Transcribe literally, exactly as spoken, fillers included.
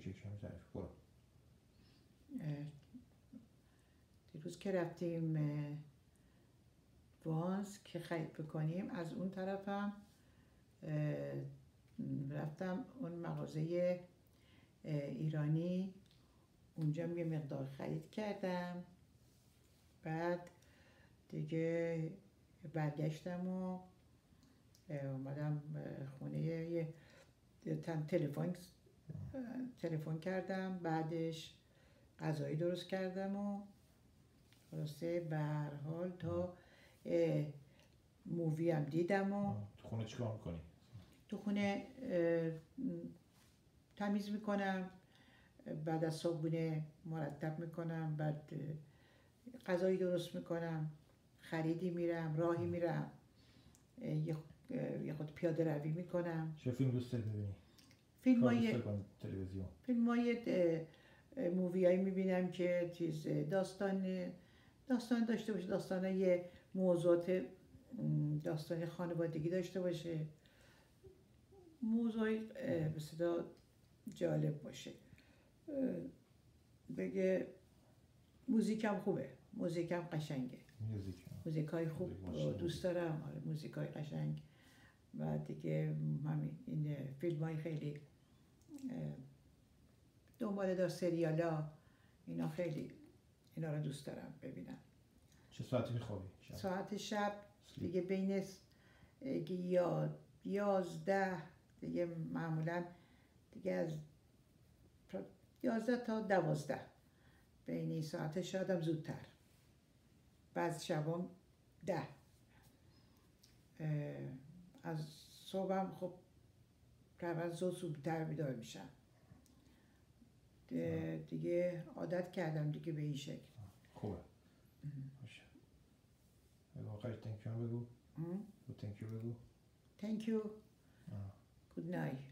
یک کمی تعریف برو. دیروز که رفتیم وانس که خرید بکنیم، از اون طرفم رفتم اون مغازه ایرانی، اونجا یه مقدار خرید کردم. بعد دیگه برگشتم و اومدم خونه، یه تلفن تلفن کردم، بعدش غذایی درست کردم و خلاصه به هر حال تا مووی هم دیدم. و تو خونه چیکار میکنی؟ تو خونه تمیز میکنم، بعد از صبحونه مرتب میکنم، بعد غذایی درست میکنم، خریدی میرم، راهی میرم، یه خود پیاده روی میکنم. چه فیلم دوست داری ببینی؟ فیلم های تلویزیون، فیلم های مووی هایی میبینم که چیز داستان داستان داشته باشه، داستان یه موضوعات داستان خانوادگی داشته باشه، موضوعی به صدا جالب باشه. بگه موزیکم خوبه، موزیکم قشنگه، موزیک های خوب دوست دارم. آره موزیک های قشنگ. و دیگه همین این فیلم های خیلی دنبال دار، سریالا اینا خیلی اینا رو دوست دارم ببینم. چه ساعتی میخوابی؟ ساعت شب دیگه بین یا یازده دیگه، معمولا دیگه از یازده تا دوازده بین این ساعت، شایدم زودتر، بعض شبام ده. از صبحم خب تقریبا زود زودتر بیدار میشم دیگه، عادت کردم دیگه به این شکل. خوبه. باشه. آخرش تhank you بگو. تhank you بگو. thank you. good night.